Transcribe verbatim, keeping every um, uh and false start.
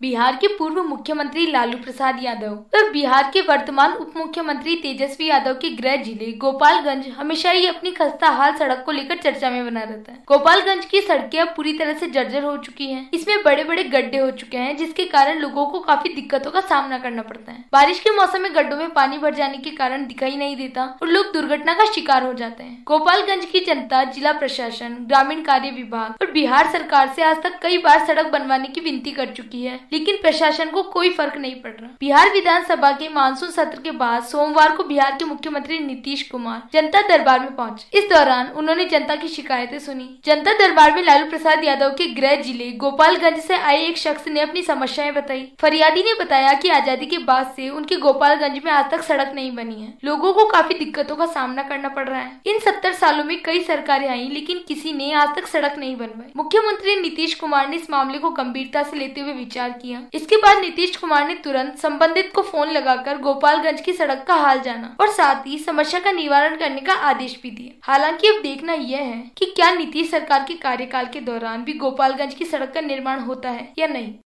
बिहार के पूर्व मुख्यमंत्री लालू प्रसाद यादव और बिहार के वर्तमान उप मुख्यमंत्री तेजस्वी यादव के गृह जिले गोपालगंज हमेशा ही अपनी खस्ता हाल सड़क को लेकर चर्चा में बना रहता है। गोपालगंज की सड़कें अब पूरी तरह से जर्जर हो चुकी हैं। इसमें बड़े बड़े गड्ढे हो चुके हैं, जिसके कारण लोगों को काफी दिक्कतों का सामना करना पड़ता है। बारिश के मौसम में गड्ढों में पानी भर जाने के कारण दिखाई नहीं देता और लोग दुर्घटना का शिकार हो जाते हैं। गोपालगंज की जनता जिला प्रशासन, ग्रामीण कार्य विभाग और बिहार सरकार से आज तक कई बार सड़क बनवाने की विनती कर चुकी है, लेकिन प्रशासन को कोई फर्क नहीं पड़ रहा। बिहार विधानसभा के मानसून सत्र के बाद सोमवार को बिहार के मुख्यमंत्री नीतीश कुमार जनता दरबार में पहुंचे। इस दौरान उन्होंने जनता की शिकायतें सुनी। जनता दरबार में लालू प्रसाद यादव के गृह जिले गोपालगंज से आए एक शख्स ने अपनी समस्याएं बताई। फरियादी ने बताया कि आजादी के बाद से उनके गोपालगंज में आज तक सड़क नहीं बनी है। लोगों को काफी दिक्कतों का सामना करना पड़ रहा है। इन सत्तर सालों में कई सरकारें आई, लेकिन किसी ने आज तक सड़क नहीं बनवाई। मुख्यमंत्री नीतीश कुमार ने इस मामले को गंभीरता से लेते हुए विचार किया। इसके बाद नीतीश कुमार ने तुरंत संबंधित को फोन लगाकर गोपालगंज की सड़क का हाल जाना और साथ ही समस्या का निवारण करने का आदेश भी दिया। हालांकि अब देखना यह है कि क्या नीतीश सरकार के कार्यकाल के दौरान भी गोपालगंज की सड़क का निर्माण होता है या नहीं।